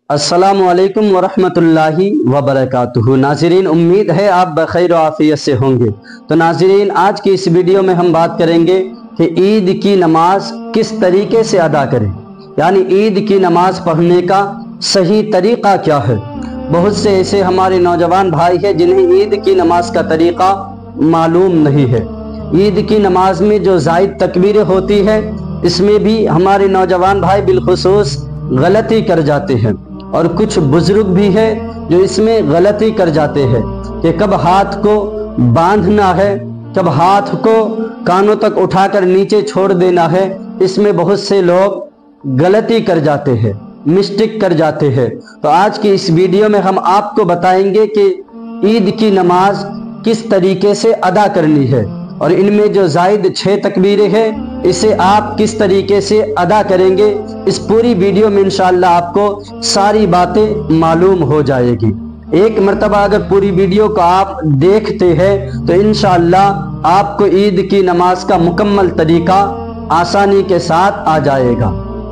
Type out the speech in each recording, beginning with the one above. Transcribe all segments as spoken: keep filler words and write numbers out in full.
अस्सलामु अलैकुम वरहमतुल्लाहि वबरकातुहू। नाज़रीन, उम्मीद है आप बखैर आफियत से होंगे। तो नाज़रीन, आज की इस वीडियो में हम बात करेंगे कि ईद की नमाज किस तरीके से अदा करें, यानी ईद की नमाज पढ़ने का सही तरीक़ा क्या है। बहुत से ऐसे हमारे नौजवान भाई हैं जिन्हें ईद की नमाज का तरीक़ा मालूम नहीं है। ईद की नमाज में जो ज़ायद तकबीरें होती है, इसमें भी हमारे नौजवान भाई बिलखुसूस गलती कर जाते हैं, और कुछ बुजुर्ग भी है जो इसमें गलती कर जाते हैं कि कब हाथ को बांधना है, कब हाथ को कानों तक उठाकर नीचे छोड़ देना है। इसमें बहुत से लोग गलती कर जाते हैं, मिस्टेक कर जाते हैं। तो आज की इस वीडियो में हम आपको बताएंगे कि ईद की नमाज किस तरीके से अदा करनी है, और इनमें जो ज़ायद छः तकबीरें हैं इसे आप किस तरीके से अदा करेंगे। इस पूरी वीडियो में इंशाअल्लाह आपको सारी बातें मालूम हो जाएगी। एक मर्तबा अगर पूरी वीडियो को आप देखते हैं तो इंशाअल्लाह आपको ईद की नमाज का मुकम्मल तरीका आसानी के साथ आ जाएगा।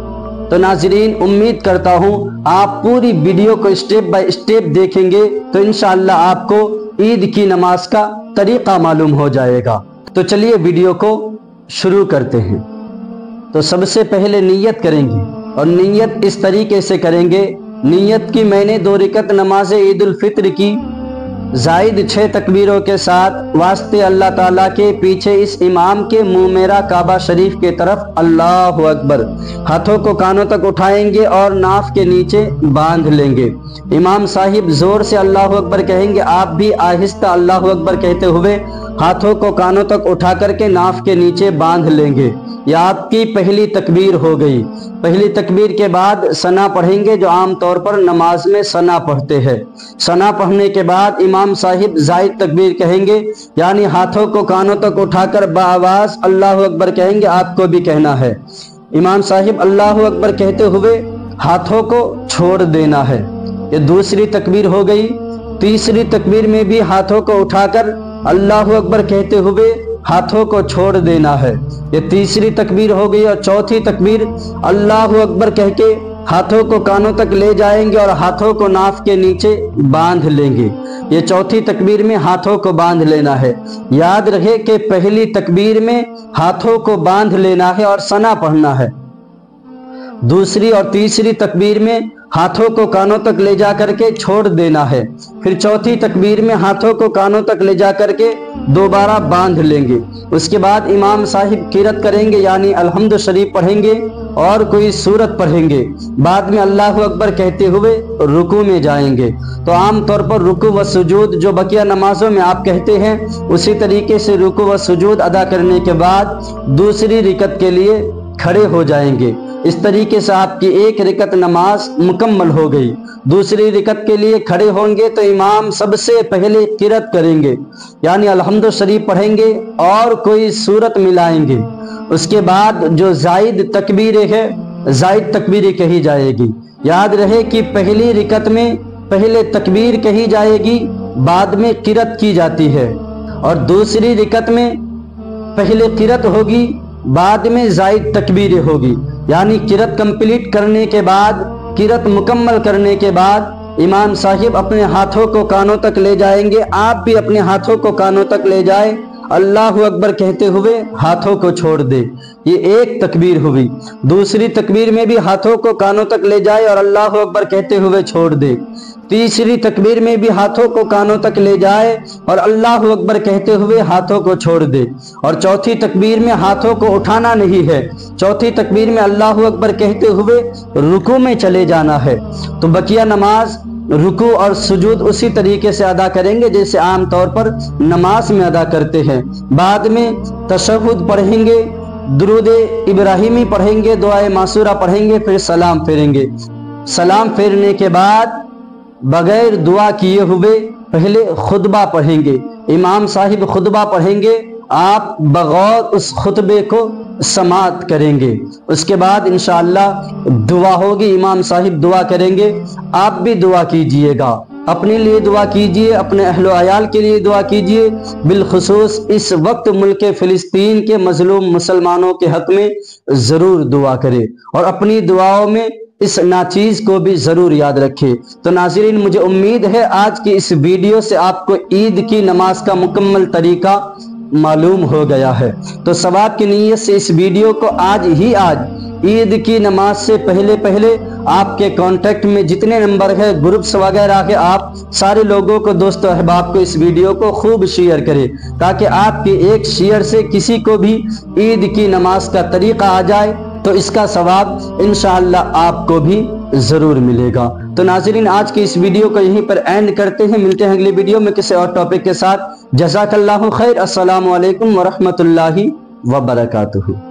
तो नाज़रीन, उम्मीद करता हूँ आप पूरी वीडियो को स्टेप बाय स्टेप देखेंगे तो इंशाअल्लाह आपको ईद की नमाज का तरीका मालूम हो जाएगा। तो चलिए वीडियो को शुरू करते हैं। तो सबसे पहले नियत करेंगे, और नियत इस तरीके से करेंगे। नियत की मैंने दो रकअत नमाज ईद उल फित्र की ज़ायद छः तकबीरों के साथ वास्ते अल्लाह ताला के पीछे इस इमाम के मुँह मेरा काबा शरीफ के तरफ अल्लाहु अकबर, हाथों को कानों तक उठाएंगे और नाफ के नीचे बांध लेंगे। इमाम साहिब जोर से अल्लाहु अकबर कहेंगे, आप भी आहिस्ता अल्लाहु अकबर कहते हुए हाथों को कानों तक उठा करके नाफ के नीचे बांध लेंगे। यह आपकी पहली तकबीर हो गई। पहली तकबीर के बाद सना पढ़ेंगे, जो आम तौर पर नमाज में सना पढ़ते हैं। सना पढ़ने के बाद इमाम साहिब ज़ायद तकबीर कहेंगे, यानी हाथों को कानों तक उठाकर बाआवाज़ अल्लाहु अकबर कहेंगे। आपको भी कहना है। इमाम साहिब अल्लाहु अकबर कहते हुए हाथों को छोड़ देना है। ये दूसरी तकबीर हो गई। तीसरी तकबीर में भी हाथों को उठाकर अल्लाहु अकबर कहते हुए हाथों को छोड़ देना है। ये तीसरी तकबीर हो गई। और चौथी तकबीर अल्लाहु अकबर कह के हाथों को कानों तक ले जाएंगे और हाथों को नाफ के नीचे बांध लेंगे। ये चौथी तकबीर में हाथों को बांध लेना है। याद रहे कि पहली तकबीर में हाथों को बांध लेना है और सना पढ़ना है। दूसरी और तीसरी तकबीर में हाथों को कानों तक ले जा करके छोड़ देना है। फिर चौथी तकबीर में हाथों को कानों तक ले जा करके दोबारा बांध लेंगे। उसके बाद इमाम साहिब किरत करेंगे, यानी अल्हम्दु शरीफ पढ़ेंगे और कोई सूरत पढ़ेंगे। बाद में अल्लाहु अकबर कहते हुए रुकू में जाएंगे। तो आम तौर पर रुकू व सुजूद जो बकिया नमाजों में आप कहते हैं, उसी तरीके से रुकू व सुजूद अदा करने के बाद दूसरी रकअत के लिए खड़े हो जाएंगे। इस तरीके से आपकी एक रकअत नमाज मुकम्मल हो गई। दूसरी रकअत के लिए खड़े होंगे तो इमाम सबसे पहले किरत करेंगे, यानी अल्हम्दु शरीफ पढ़ेंगे और कोई सूरत मिलाएंगे। उसके बाद जो ज़ायद तकबीरें है, ज़ायद तकबीरें कही जाएगी। याद रहे कि पहली रकअत में पहले तकबीर कही जाएगी, बाद में किरत की जाती है, और दूसरी रकअत में पहले किरत होगी, बाद में ज़ायद तकबीरें होगी। यानी किरत कंप्लीट करने के बाद, किरत मुकम्मल करने के बाद इमाम साहिब अपने हाथों को कानों तक ले जाएंगे। आप भी अपने हाथों को कानों तक ले जाए, अल्लाहु अकबर कहते हुए हाथों को छोड़ दे। ये एक तकबीर हुई। दूसरी तकबीर में भी हाथों को कानों तक ले जाए और अल्लाहु अकबर कहते हुए छोड़ दे। तीसरी तकबीर में भी हाथों को कानों तक ले जाए और अल्लाहु अकबर कहते हुए हाथों को छोड़ दे। और चौथी तकबीर में हाथों को उठाना नहीं है। चौथी तकबीर में अल्लाहु अकबर कहते हुए रुकू में चले जाना है। तो बकिया नमाज रुकू और सुजूद उसी तरीके से अदा करेंगे जैसे आम तौर पर नमाज में अदा करते हैं। बाद में तशहुद पढ़ेंगे, दुरूद इब्राहिमी पढ़ेंगे, दुआए मासूरा पढ़ेंगे, फिर सलाम फेरेंगे। सलाम फेरने के बाद बगैर दुआ किए हुए पहले खुतबा पढ़ेंगे। इमाम साहिब खुतबा पढ़ेंगे, आप बगौर उस खुतबे को समात करेंगे। उसके बाद इंशाअल्लाह दुआ होगी, इमाम साहिब दुआ करेंगे, आप भी दुआ कीजिएगा। अपने लिए दुआ कीजिए, अपने अहलो अयाल के लिए दुआ कीजिए। बिलखुसूस इस वक्त मुल्क फ़िलिस्तीन के मजलूम मुसलमानों के हक में ज़रूर दुआ करें, और अपनी दुआओं में اس ناچیز کو بھی ضرور یاد رکھے۔ تو ناظرین مجھے امید ہے آج کی اس ویڈیو سے آپ کو عید کی نماز کا مکمل طریقہ معلوم ہو گیا ہے۔ تو ثواب کی نیت سے اس ویڈیو کو آج ہی آج عید کی نماز سے پہلے پہلے آپ کے کانٹیکٹ میں جتنے نمبر ہے، گروپس وغیرہ کے، آپ سارے لوگوں کو، دوست و احباب کو اس ویڈیو کو خوب شیئر کریں تاکہ آپ کے ایک شیئر سے کسی کو بھی عید کی نماز کا طریقہ آ جائے تو اس کا ثواب انشاءاللہ آپ کو بھی ضرور ملے گا۔ تو ناظرین آج کی اس ویڈیو کو یہیں پر اینڈ کرتے ہیں، ملتے ہیں اگلی ویڈیو میں کسی اور ٹاپک کے ساتھ۔ جزاک اللہ خیر۔ السلام علیکم ورحمۃ اللہ وبرکاتہ۔